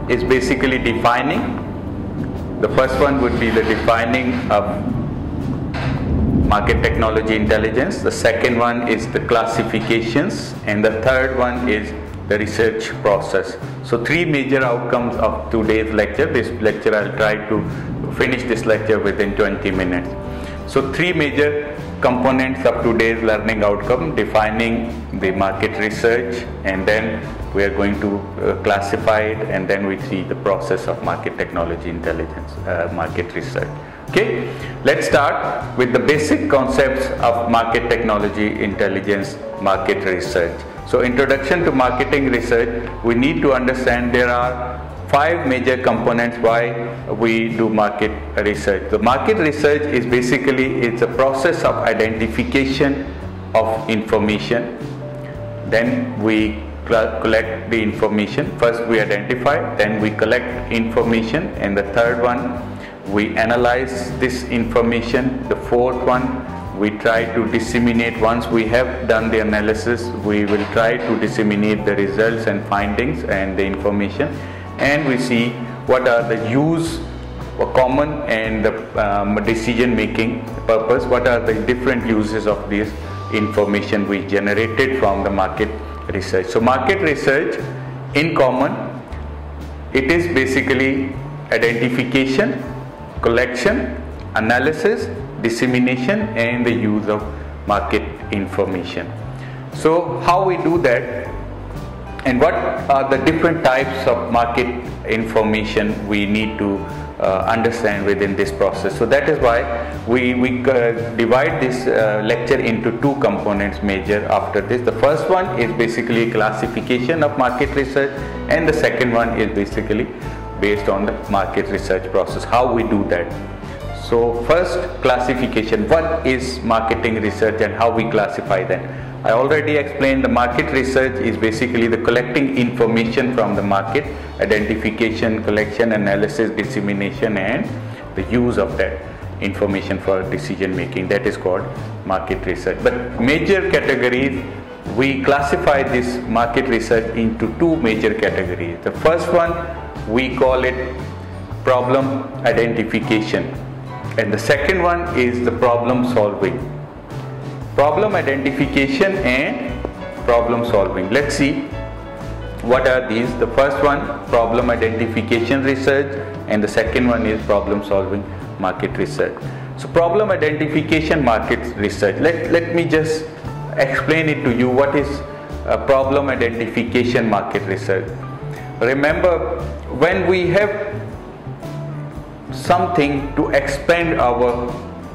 is basically defining. The first one would be the defining of market technology intelligence. The second one is the classifications, and the third one is the research process. So three major outcomes of today's lecture. This lecture I'll try to finish this lecture within 20 minutes. So three major components of today's learning outcome: defining the market research, and then we are going to classify it, and then we see the process of market technology intelligence, market research. Okay, let's start with the basic concepts of market technology intelligence, market research. So introduction to marketing research, we need to understand there are 5 major components why we do market research. The market research is basically, it's a process of identification of information. Then we collect the information. First we identify, then we collect information, and the third one we analyze this information. The fourth one, we try to disseminate. Once we have done the analysis, we will try to disseminate the results and findings and the information, and we see what are the use or common and the decision making purpose, what are the different uses of this information we generated from the market research. So market research in common, it is basically identification, collection, analysis, dissemination, and the use of market information. So how we do that, and what are the different types of market information we need to understand within this process. So that is why we divide this lecture into 2 components major after this. The first one is basically classification of market research, and the second one is basically based on the market research process, how we do that. So first, classification. What is marketing research and how we classify that? I already explained the market research is basically the collecting information from the market, identification, collection, analysis, dissemination, and the use of that information for decision making. That is called market research. But major categories, we classify this market research into 2 major categories. The first one, we call it problem identification, and the second one is the problem solving. Problem identification and problem solving. Let's see what are these. The first one, problem identification research, and the second one is problem solving market research. So problem identification market research, let me just explain it to you. What is problem identification market research? Remember, when we have something to expand our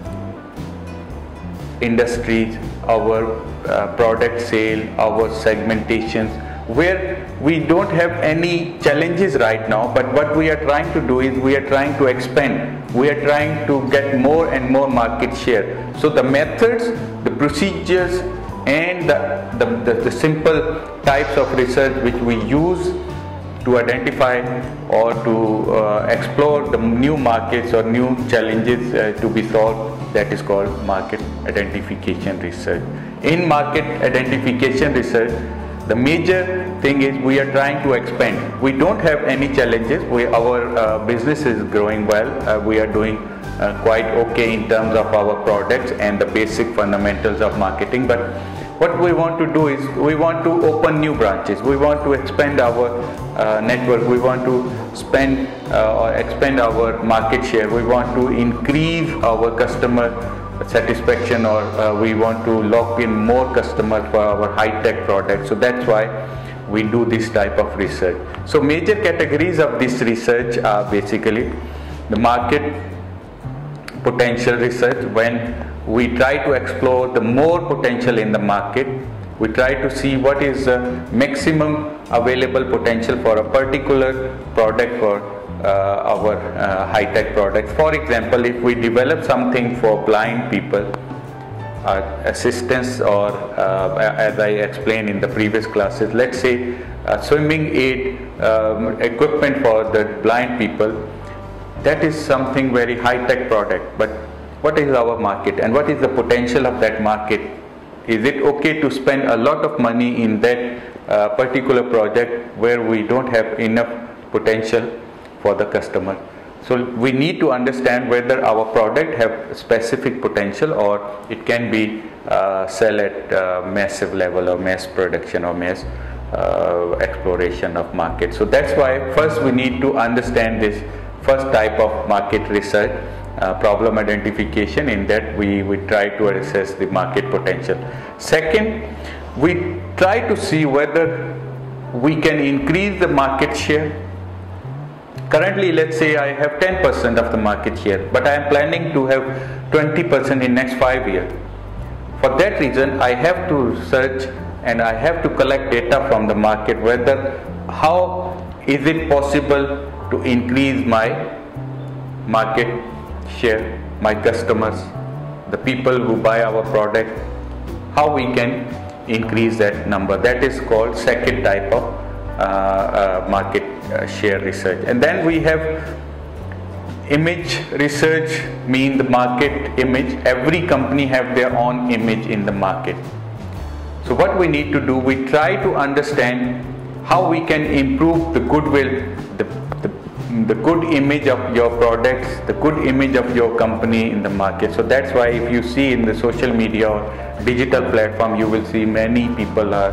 industries, our product sale, our segmentations, where we don't have any challenges right now, but what we are trying to do is we are trying to expand, we are trying to get more and more market share. So the methods, the procedures, and the simple types of research which we use to identify or to explore the new markets or new challenges to be solved, that is called market identification research. In market identification research, the major thing is we are trying to expand. We don't have any challenges. Our business is growing well. We are doing quite okay in terms of our products and the basic fundamentals of marketing. But what we want to do is we want to open new branches. We want to expand our network. We want to expand our market share. We want to increase our customer satisfaction, or we want to lock in more customers for our high-tech products. So that's why we do this type of research. So major categories of this research are basically the market potential research, when we try to explore the more potential in the market. We try to see what is the maximum available potential for a particular product for our high-tech products. For example, if we develop something for blind people, assistance, or as I explained in the previous classes, let's say swimming aid equipment for the blind people, that is something very high-tech product. But what is our market and what is the potential of that market? Is it okay to spend a lot of money in that particular project where we don't have enough potential for the customer. So we need to understand whether our product have specific potential or it can be sell at massive level or mass production or mass exploration of market. So that's why first we need to understand this first type of market research, problem identification. In that we try to assess the market potential. Second, we try to see whether we can increase the market share. Currently, let's say I have 10% of the market share, but I am planning to have 20% in next 5 years. For that reason, I have to search and I have to collect data from the market, whether how is it possible to increase my market share, my customers, the people who buy our product, how we can increase that number. That is called second type of market share research. And then we have image research, mean the market image. Every company have their own image in the market. So what we need to do, we try to understand how we can improve the goodwill, the good image of your products, the good image of your company in the market. So that's why if you see in the social media or digital platform, you will see many people are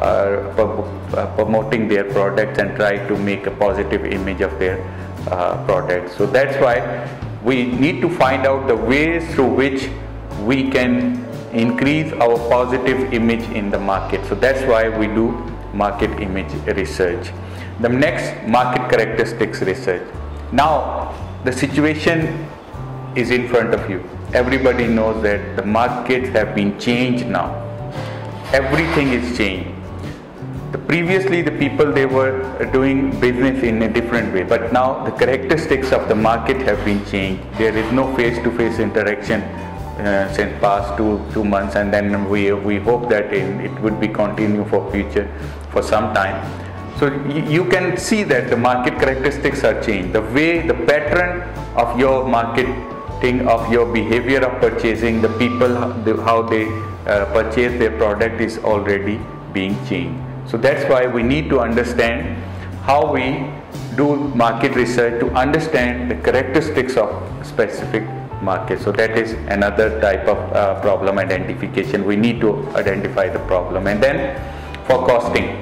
promoting their products and try to make a positive image of their products. So that's why we need to find out the ways through which we can increase our positive image in the market. So that's why we do market image research. The next, market characteristics research. Now the situation is in front of you. Everybody knows that the markets have been changed now. Everything is changed. Previously the people, they were doing business in a different way, but now the characteristics of the market have been changed. There is no face-to-face interaction since past two months, and then we hope that it would be continue for future for some time. So you can see that the market characteristics are changed. The way, the pattern of your marketing, of your behavior of purchasing, the people, how they purchase their product is already being changed. So that's why we need to understand how we do market research to understand the characteristics of specific market. So that is another type of problem identification. We need to identify the problem. And then for costing,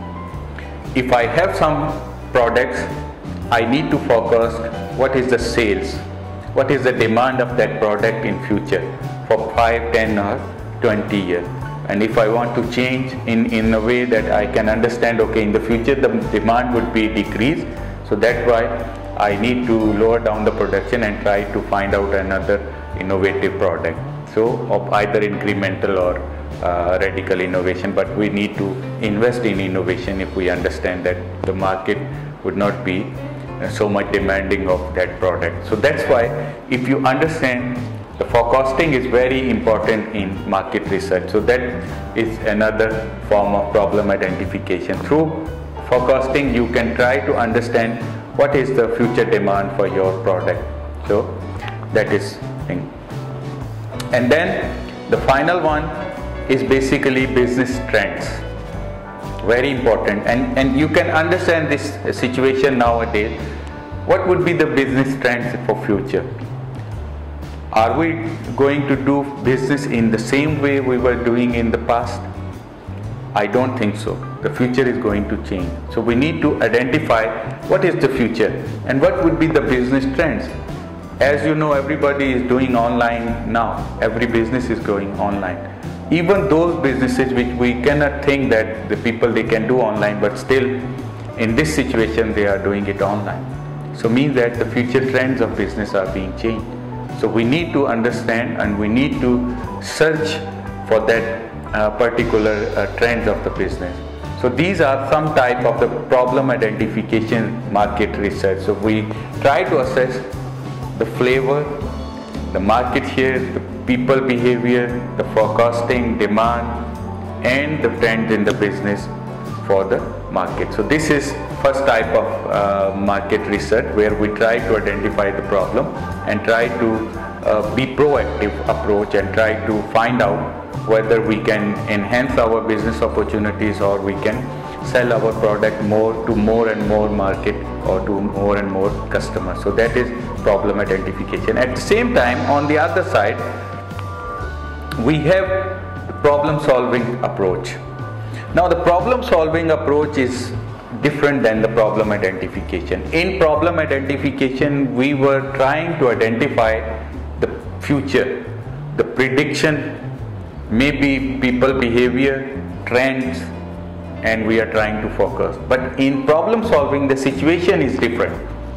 if I have some products, I need to focus what is the sales, what is the demand of that product in future for 5, 10 or 20 years. And if I want to change in a way that I can understand, okay, in the future the demand would be decreased, so that's why I need to lower down the production and try to find out another innovative product. So of either incremental or radical innovation, but we need to invest in innovation if we understand that the market would not be so much demanding of that product. So that's why if you understand, the forecasting is very important in market research. So that is another form of problem identification. Through forecasting, you can try to understand what is the future demand for your product. So that is thing. And then the final one is basically business trends. Very important. And you can understand this situation nowadays. What would be the business trends for future? Are we going to do business in the same way we were doing in the past? I don't think so. The future is going to change. So we need to identify what is the future and what would be the business trends. As you know, everybody is doing online now. Every business is going online. Even those businesses which we cannot think that the people they can do online, but still in this situation they are doing it online. So means that the future trends of business are being changed. So we need to understand and we need to search for that particular trends of the business. So these are some type of the problem identification market research. So we try to assess the flavor, the market share, the people behavior, the forecasting, demand, and the trends in the business for the market. So this is first type of market research, where we try to identify the problem and try to be proactive approach and try to find out whether we can enhance our business opportunities or we can sell our product more to more and more market or to more and more customers. So that is problem identification. At the same time, on the other side, we have the problem solving approach. Now the problem solving approach is different than the problem identification. In problem identification, we were trying to identify the future, the prediction, maybe people behavior, trends, and we are trying to focus. But in problem solving, the situation is different.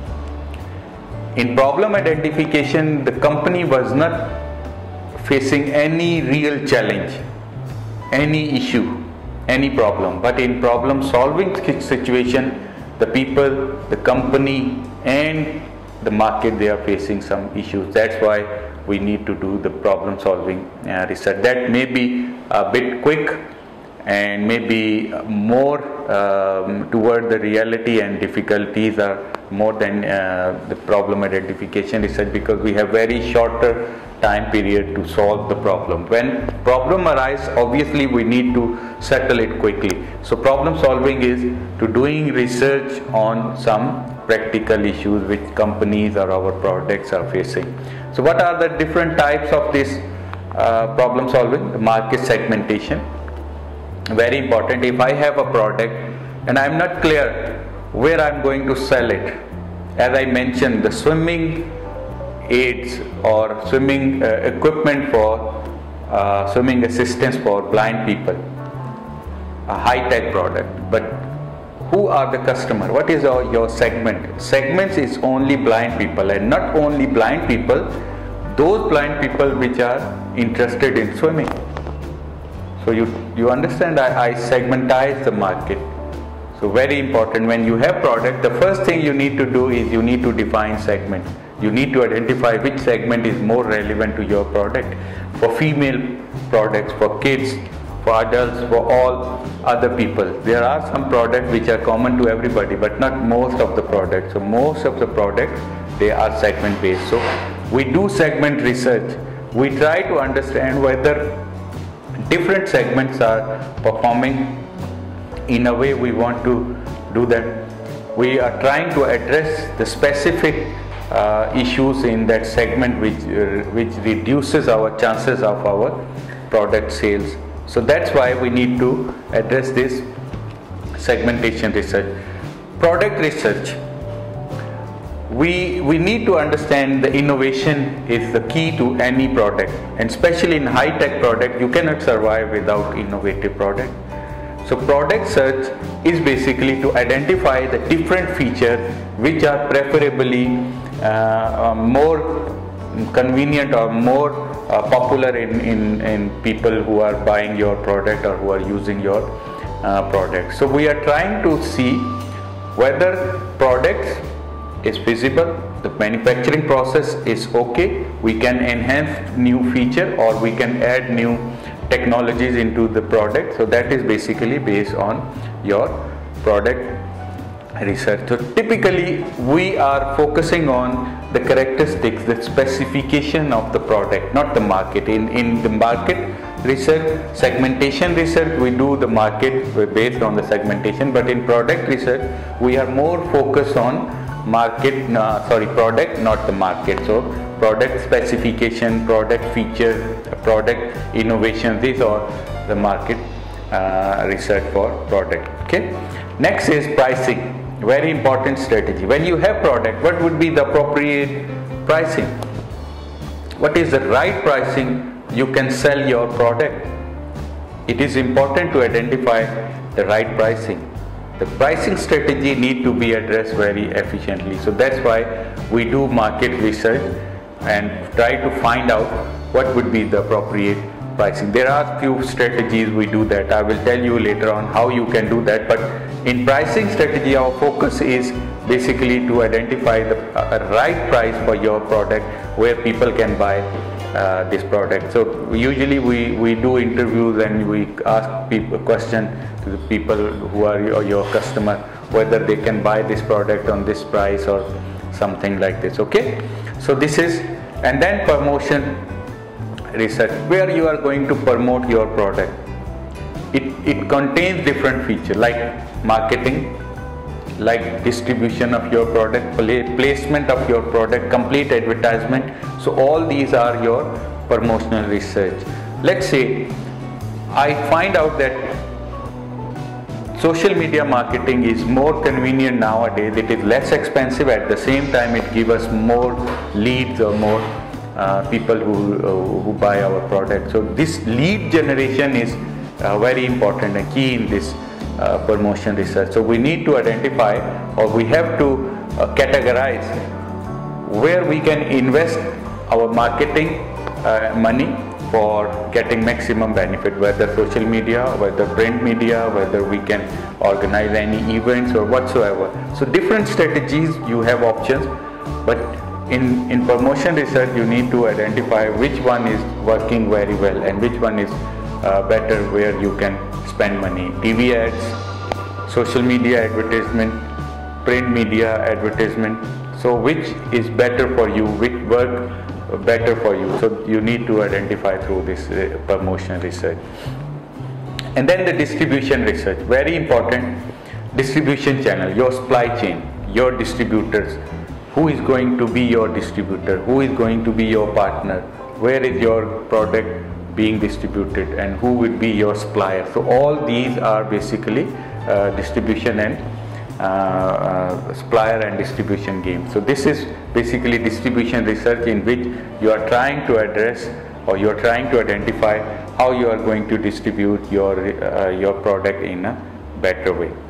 In problem identification, the company was not facing any real challenge, any issue, any problem. But in problem solving situation, the people, the company, and the market, they are facing some issues. That's why we need to do the problem solving research. That may be a bit quick and maybe more toward the reality, and difficulties are more than the problem identification research, because we have very shorter time period to solve the problem. When problem arises, obviously we need to settle it quickly. So problem solving is to doing research on some practical issues which companies or our products are facing. So what are the different types of this problem solving? The market segmentation, very important. If I have a product and I am not clear where I am going to sell it, as I mentioned, the swimming aids or swimming equipment for swimming assistance for blind people, a high-tech product, but who are the customer? What is your segment? Segments is only blind people, and not only blind people, those blind people which are interested in swimming. So you understand, I segmentize the market. So very important, when you have product, the first thing you need to do is you need to define segment. You need to identify which segment is more relevant to your product. For female products, for kids, for adults, for all other people. There are some products which are common to everybody, but not most of the products. So most of the products, they are segment based. So we do segment research. We try to understand whether different segments are performing in a way we want to do that. We are trying to address the specific issues in that segment which reduces our chances of our product sales. So that's why we need to address this segmentation research. Product research, we need to understand the innovation is the key to any product, and especially in high-tech product, you cannot survive without innovative product. So product search is basically to identify the different features which are preferably more convenient or more popular in people who are buying your product or who are using your product. So we are trying to see whether product is feasible, the manufacturing process is okay, we can enhance new feature or we can add new technologies into the product. So that is basically based on your product research. So typically we are focusing on the characteristics, the specification of the product, not the market. In the market research, segmentation research, we do the market based on the segmentation, but in product research we are more focused on product, not the market. So product specification, product feature, product innovation, these are the market research for product. Okay. Next is pricing. Very important strategy. When you have product, what would be the appropriate pricing? What is the right pricing you can sell your product? It is important to identify the right pricing. The pricing strategy need to be addressed very efficiently. So that's why we do market research and try to find out what would be the appropriate pricing. There are few strategies we do that. I will tell you later on how you can do that. But in pricing strategy, our focus is basically to identify the right price for your product where people can buy this product. So usually we do interviews and we ask people question to the people who are your customer whether they can buy this product on this price or something like this. Okay, so this is, and then promotion research, where you are going to promote your product. It contains different features, like marketing, like distribution of your product, placement of your product, complete advertisement. So all these are your promotional research. Let's say I find out that social media marketing is more convenient nowadays. It is less expensive, at the same time it gives us more leads or more people who buy our product. So this lead generation is very important and key in this promotion research. So we need to identify, or we have to categorize where we can invest our marketing money for getting maximum benefit, whether social media, whether print media, whether we can organize any events or whatsoever. So different strategies, you have options, but in promotion research you need to identify which one is working very well and which one is better, where you can spend money. TV ads, social media advertisement, print media advertisement. So which is better for you, which work better for you. So you need to identify through this promotion research. And then the distribution research, very important. Distribution channel, your supply chain, your distributors. Who is going to be your distributor? Who is going to be your partner? Where is your product being distributed, and who will be your supplier? So all these are basically distribution and supplier and distribution game. So this is basically distribution research, in which you are trying to address, or you are trying to identify how you are going to distribute your product in a better way.